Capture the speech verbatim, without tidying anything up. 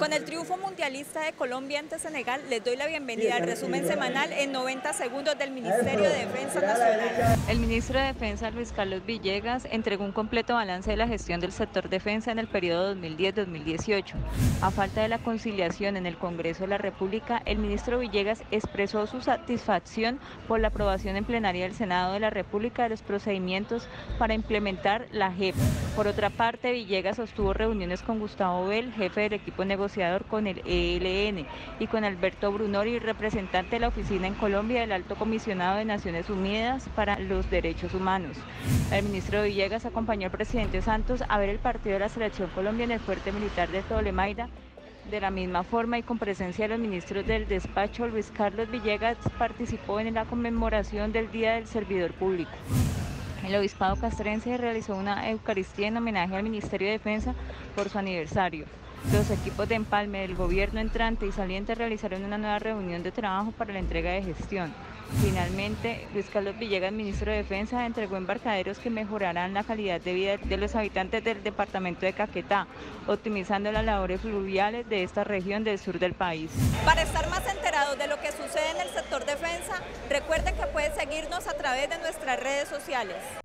Con el triunfo mundialista de Colombia ante Senegal, les doy la bienvenida al resumen semanal en noventa segundos del Ministerio de Defensa Nacional. El ministro de Defensa, Luis Carlos Villegas, entregó un completo balance de la gestión del sector defensa en el periodo dos mil diez a dos mil dieciocho. A falta de la conciliación en el Congreso de la República, el ministro Villegas expresó su satisfacción por la aprobación en plenaria del Senado de la República de los procedimientos para implementar la J E P. Por otra parte, Villegas sostuvo reuniones con Gustavo Bell, jefe del equipo negociador con el E L N, y con Alberto Brunori, representante de la oficina en Colombia del Alto Comisionado de Naciones Unidas para los Derechos Humanos. El ministro Villegas acompañó al presidente Santos a ver el partido de la Selección Colombia en el fuerte militar de Tolemaida. De la misma forma y con presencia de los ministros del despacho, Luis Carlos Villegas participó en la conmemoración del Día del Servidor Público. El obispado castrense realizó una eucaristía en homenaje al Ministerio de Defensa por su aniversario. Los equipos de empalme del gobierno entrante y saliente realizaron una nueva reunión de trabajo para la entrega de gestión. Finalmente, Luis Carlos Villegas, ministro de Defensa, entregó embarcaderos que mejorarán la calidad de vida de los habitantes del departamento de Caquetá, optimizando las labores fluviales de esta región del sur del país. Para estar más enterados de lo que sucede en el sector defensa, recuerden que pueden seguirnos a través de nuestras redes sociales.